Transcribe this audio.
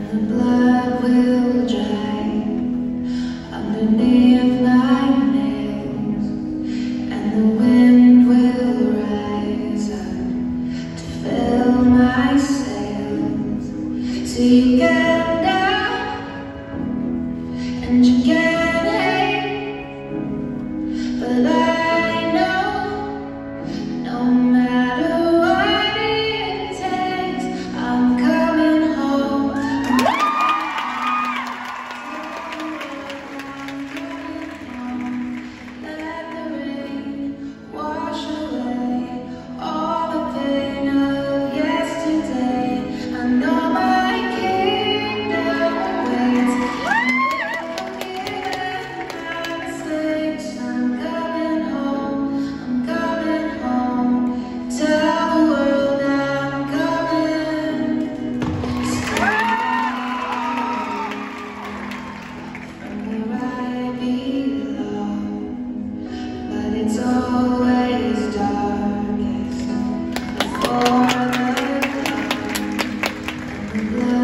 the blood will dry underneath my nails, and the wind will rise up to fill my sails. So you get down and you get hate, but I know no matter what it takes, I'm coming home. Let the rain wash away all the pain of yesterday. I know my kingdom waits. My mistakes, I'm coming home. I'm coming home. Tell the world I'm coming. From where I belong, but it's always darkest before the dawn, and the blood